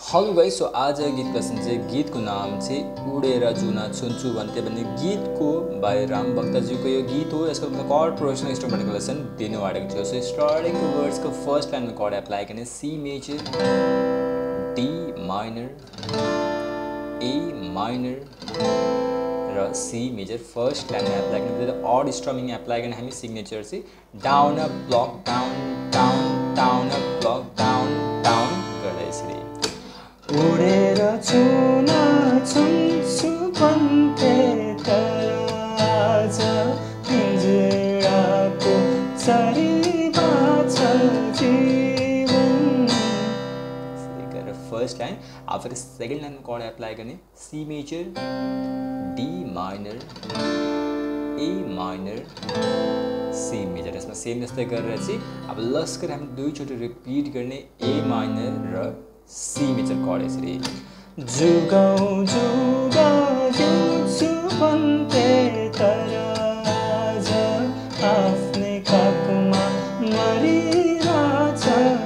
Hello guys, so आज गीतको चाहिँ गीतको नाम चाहिँ उडेर जुन छुन्छु भन्थे भन्ने गीतको बाई राम भक्तजीको यो गीत हो। यसको कर्ड प्रोग्रेसन इन्स्ट्रुमेन्टको लेसन दिनु आँटेको थियो। सो स्टार्टिङको वर्ड्सको फर्स्ट लाइनमा कर्ड एप्लाई गर्ने C major, D minor, A minor र सी मेजर फर्स्ट लाइनमा एप्लाई गर्ने। अड स्ट्रमिङ एप्लाई गर्ने हामी सिग्नेचर चाहिँ down up block down down down up block down down गर्दै यसरी उडेर जुन छुन्छु भन्थे तर आज पिंजराको चारीमा छ जीवन। First line after second line chord apply गर्ने C major, D minor, A minor, C major. यसमा सेम जस्तै गरेर चाहिँ अब लस्कर हामी दुईचोटि रिपिट गर्ने ए माइनर र सी मेजर कर्ड यसरी जुगाउ जुगाउँछु भन्थे तर आज आफ्नै काखमा मरिरहेछ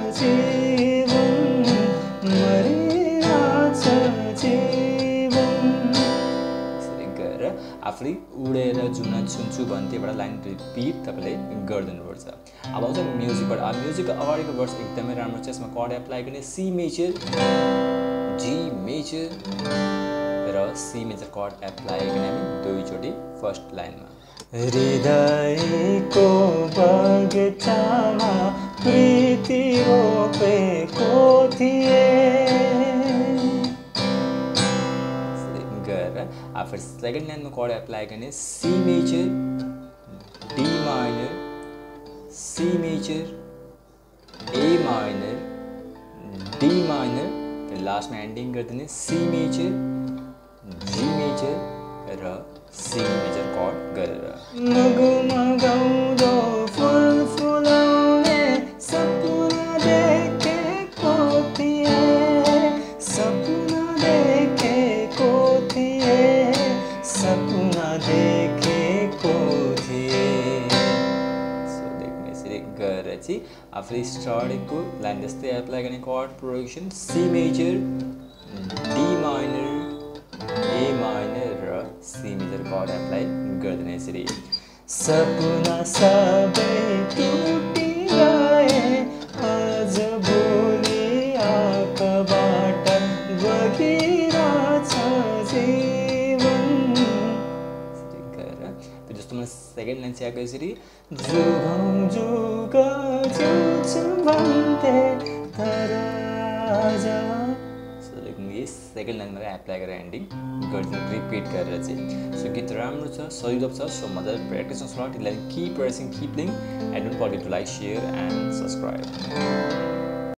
जीवन, मरिरहेछ जीवन। यसरी गरेर आफूले उडेर जुन छुन्छु भन्थे एउटा लाइन रिपिट तपाईँले गरिदिनुपर्छ। अब आउँछ म्युजिकबाट। अब म्युजिकको अगाडिको वर्ड्स एकदमै राम्रो छ। यसमा कर्ड एप्लाई गर्ने सी मेजर, जी मेजर र सी मेजर कर्ड एप्लाई गर्ने हामी दुईचोटि फर्स्ट लाइनमा। हृदयको बगैँचामा प्रीति रोपेको थिए गरेर आफ्टर सेकेन्ड लाइनमा कर्ड एप्लाई गर्ने C major, D minor, C major, A minor, D minor र लास्टमा एन्डिङ गरिदिने सी मेजर, जी मेजर र सी मेजर कर्ड गरेर। मगुमा गाउँदो फुल फुलाउने सपना देखेको थिए, सपना देखेको थिए, सपना देखेको थिए। गरेर चाहिँ आफूले स्टार्टिङको लाइन जस्तै एप्लाई गर्ने chord progression C major, D minor, A minor र सी मेजर कर्ड एप्लाई गरिदिने यसरी। सपना सबै टुटिरहे आज भोलि आँखाबाट बगिरहेछ जीवन। जस्तो मलाई सेकेन्ड लाइन चाहिँ आएको यसरी जुगाउ जुगाउँछु भन्थे तर आज। यही सेकेन्ड लाइनमा एप्लाई गरेर एन्डिङ गरिदिनु रिपिट गरेर चाहिँ। सो गीत राम्रो छ, सजिलो छ। सो मजाले प्र्याक्टिस गर्नुहोस्। टिल कीप प्रेसिङ, कीप लिङ and don't forget to like, share and subscribe.